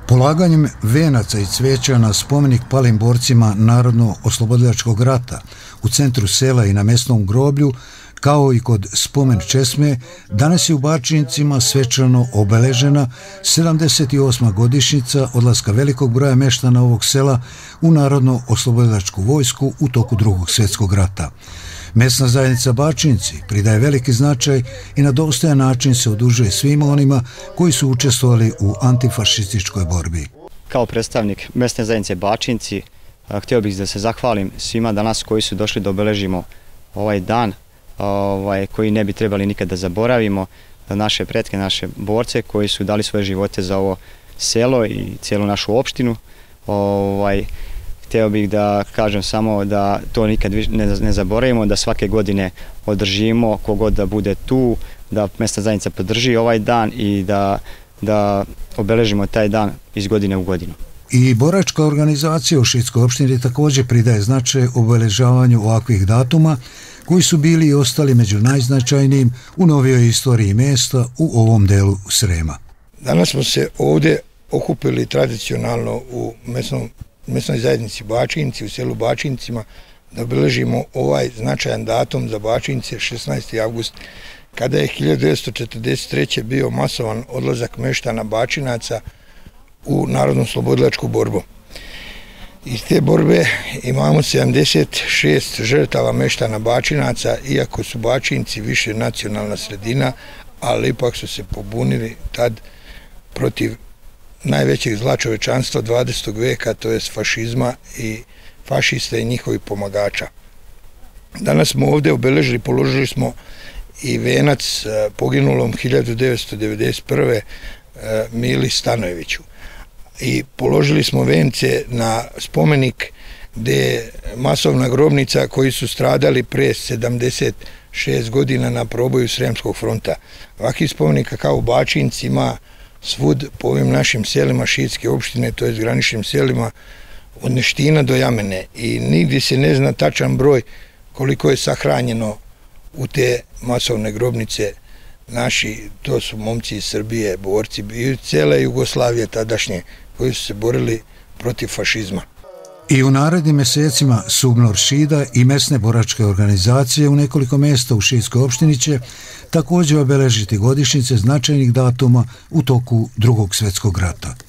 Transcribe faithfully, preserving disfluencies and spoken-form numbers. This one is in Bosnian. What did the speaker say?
Polaganjem venaca i cvijeća na spomenik palim borcima Narodno-oslobodilačkog rata u centru sela i na mesnom groblju, kao i kod spomen česme, danas je u Bačvincima svečano obeležena sedamdeset osma godišnjica odlaska velikog broja meštana ovog sela u Narodno-oslobodilačku vojsku u toku Drugog svjetskog rata. Mesna zajednica Bačvinci pridaje veliki značaj i na dostojan način se odužuje svima onima koji su učestvovali u antifašističkoj borbi. Kao predstavnik mesne zajednice Bačvinci htio bih da se zahvalim svima danas koji su došli da obeležimo ovaj dan ovaj, koji ne bi trebali nikad da zaboravimo, naše pretke, naše borce koji su dali svoje živote za ovo selo i cijelu našu opštinu. Ovaj, Htio bih da kažem samo da to nikad ne zaboravimo, da svake godine održimo kogod da bude tu, da mesna zajednica podrži ovaj dan i da, da obeležimo taj dan iz godine u godinu. I boračka organizacija u Šidskoj opštini također pridaje značaj obeležavanju ovakvih datuma koji su bili i ostali među najznačajnijim u novijoj istoriji mjesta u ovom delu Srema. Danas smo se ovdje okupili tradicionalno u mesnom mesnoj zajednici Bačvinci, u selu Bačvincima, da obeležimo ovaj značajan datum za Bačvince, šesnaesti avgust, kada je hiljadu devetsto četrdeset treće bio masovan odlazak meštana Bačvinaca u Narodno-oslobodilačku borbu. Iz te borbe imamo sedamdeset šest žrtava meštana Bačvinaca, iako su Bačvinci više nacionalna sredina, ali ipak su se pobunili tad protiv najvećeg zla čovečanstva dvadesetog veka, to je fašizma i fašista i njihovih pomagača. Danas smo ovdje obeležili, položili smo i venac poginulom hiljadu devetsto devedeset prve Mili Stanojeviću. I položili smo vence na spomenik gdje je masovna grobnica koji su stradali pre sedamdeset šest godina na proboju Sremskog fronta. Ovakvih spomenika kao u Bačvinci ima svud po ovim našim selima Šidske opštine, to je graničnim selima od Neština do Jamene, i nigdje se ne zna tačan broj koliko je sahranjeno u te masovne grobnice. Naši, to su momci iz Srbije, borci i cijele Jugoslavije tadašnje, koji su se borili protiv fašizma. I u narednim mjesecima SUBNOR Šida i mesne boračke organizacije u nekoliko mjesta u Šidskoj opštini će također obeležiti godišnjice značajnih datuma u toku Drugog svjetskog rata.